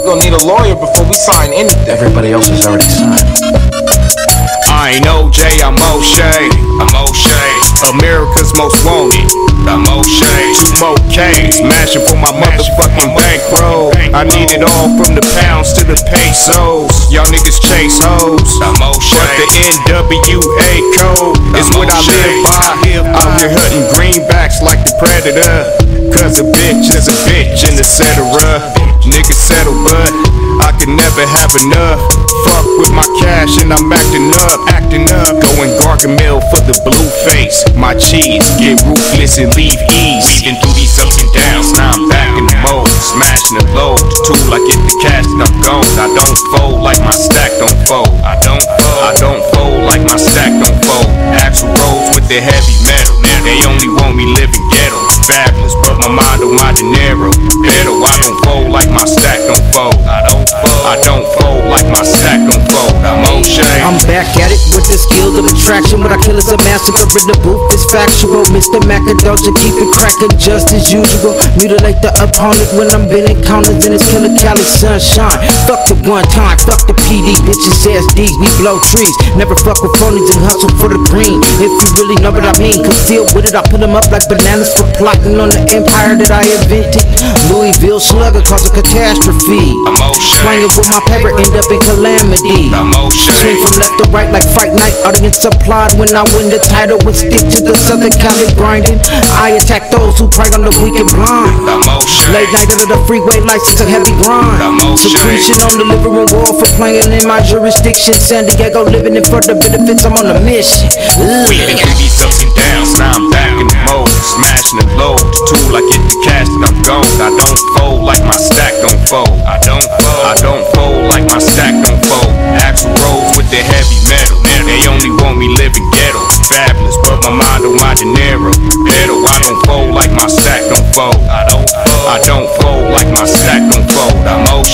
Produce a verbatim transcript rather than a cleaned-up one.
gonna need a lawyer before we sign anything. Everybody else has already signed. I ain't O J, I'm O'Shea. I'm O'Shea. America's most wanted. I'm O'Shea. Two more K's, mashing for my motherfucking bankroll. I need it all from the pounds to the pesos. Y'all niggas chase hoes. I'm O'Shea. But the N W A code is what I live by. Out here hunting greenbacks like the predator. Cause a bitch is a bitch and et cetera. Niggas settle, but I can never have enough. Fuck with my cash and I'm acting up, acting up. Going Gargamel for the blue face. My cheese, get ruthless and leave ease. Weaving through these ups and downs, now I'm back in the mode. Smashing the load, the tool I get the cash and I'm gone. I don't fold like my stack don't fold. I don't fold, I don't fold like my stack don't fold. Axl Rose with the heavy metal. They only want me living ghetto. Fabulous, but my mind on my dinero. Better, I don't fold like my stack don't fold. I don't fold, I don't fold like my stack don't fold. I'm O'Shea. I'm back at it with the skills of attraction. What I kill is a massacre in the booth, it's factual. Mister Macadolce, keep it cracking just as usual. Mutilate the opponent when I'm bending counters in this killer Cali sunshine. Fuck the one time, fuck the P D, bitches S Ds, we blow trees. Never fuck with phonies and hustle for the green. If you really know what I mean, cause still with it I put them up like bananas for plotting on the empire that I invented. Louisville slugger cause a catastrophe. I'm O'Shea. Slanging with my pepper, end up in calamity. I'm O'Shea. Swing from left to right like Fight Night. Audience applaud when I win the title and stick to the Southern Cali grinding. I attack those who prey on the weak and blind. I'm O'Shea. Late night under the freeway lights, it's a heavy grind. I'm O'Shea. Secretion on the living room wall for playing in my jurisdiction. San Diego living in for the benefits, I'm on a mission. Weaving through these ups and downs, now I'm back in the mode. Smashing the load, the tool I get the cash and I'm gone. I don't fold like my stack don't fold. I don't fold, I don't fold like my stack don't fold. Axl Rose with the heavy metal. They only want me living ghetto. Fabulous, but my mind on my dinero. Better, I don't fold like my stack don't fold. I don't fold, I don't fold like my stack don't fold. I'm O'Shea.